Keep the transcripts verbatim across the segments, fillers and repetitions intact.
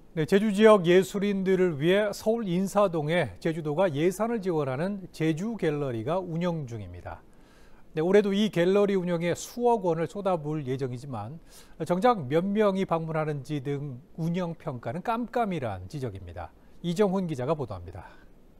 네, 제주 지역 예술인들을 위해 서울 인사동에 제주도가 예산을 지원하는 제주 갤러리가 운영 중입니다. 네, 올해도 이 갤러리 운영에 수억 원을 쏟아부을 예정이지만 정작 몇 명이 방문하는지 등 운영 평가는 깜깜이란 지적입니다. 이정훈 기자가 보도합니다.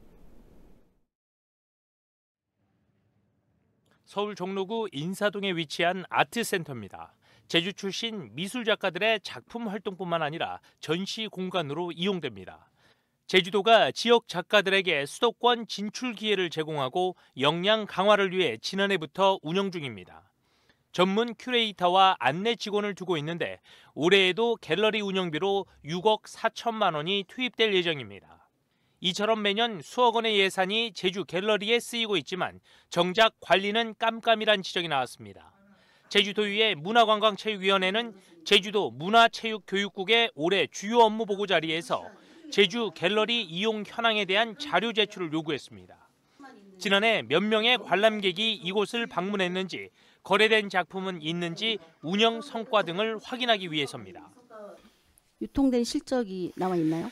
서울 종로구 인사동에 위치한 아트센터입니다. 제주 출신 미술 작가들의 작품 활동뿐만 아니라 전시 공간으로 이용됩니다. 제주도가 지역 작가들에게 수도권 진출 기회를 제공하고 역량 강화를 위해 지난해부터 운영 중입니다. 전문 큐레이터와 안내 직원을 두고 있는데 올해에도 갤러리 운영비로 육억 사천만 원이 투입될 예정입니다. 이처럼 매년 수억 원의 예산이 제주 갤러리에 쓰이고 있지만 정작 관리는 깜깜이란 지적이 나왔습니다. 제주도의회 문화관광체육위원회는 제주도 문화체육교육국의 올해 주요 업무 보고 자리에서 제주 갤러리 이용 현황에 대한 자료 제출을 요구했습니다. 지난해 몇 명의 관람객이 이곳을 방문했는지, 거래된 작품은 있는지, 운영 성과 등을 확인하기 위해서입니다. 유통된 실적이 나와 있나요?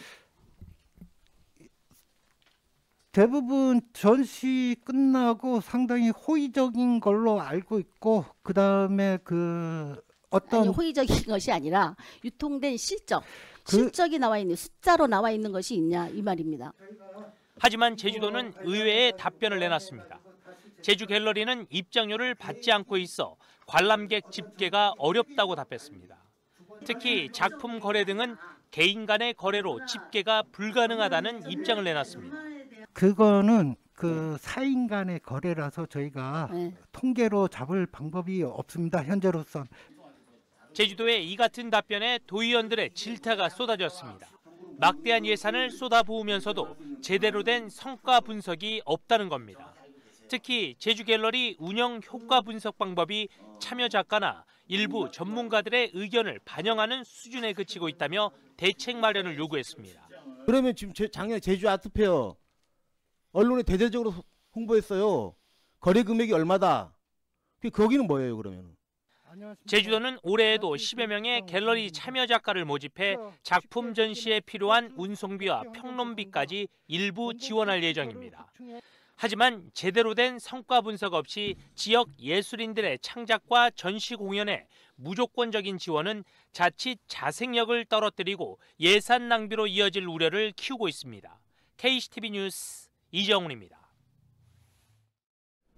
대부분 전시 끝나고 상당히 호의적인 걸로 알고 있고, 그 다음에 그 어떤 아니, 호의적인 것이 아니라 유통된 실적, 그... 실적이 나와 있는 숫자로 나와 있는 것이 있냐 이 말입니다. 하지만 제주도는 의외의 답변을 내놨습니다. 제주 갤러리는 입장료를 받지 않고 있어 관람객 집계가 어렵다고 답했습니다. 특히 작품 거래 등은 개인 간의 거래로 집계가 불가능하다는 입장을 내놨습니다. 그거는 그 사인 간의 거래라서 저희가 네. 통계로 잡을 방법이 없습니다. 현재로선. 제주도의 이 같은 답변에 도의원들의 질타가 쏟아졌습니다. 막대한 예산을 쏟아부으면서도 제대로 된 성과 분석이 없다는 겁니다. 특히 제주 갤러리 운영 효과 분석 방법이 참여 작가나 일부 전문가들의 의견을 반영하는 수준에 그치고 있다며 대책 마련을 요구했습니다. 그러면 지금 작년 제주 아트페어 언론에 대대적으로 홍보했어요. 거래 금액이 얼마다. 거기는 뭐예요, 그러면? 제주도는 올해에도 십여 명의 갤러리 참여 작가를 모집해 작품 전시에 필요한 운송비와 평론비까지 일부 지원할 예정입니다. 하지만 제대로 된 성과 분석 없이 지역 예술인들의 창작과 전시 공연에 무조건적인 지원은 자칫 자생력을 떨어뜨리고 예산 낭비로 이어질 우려를 키우고 있습니다. 케이씨티비 뉴스 이정훈입니다.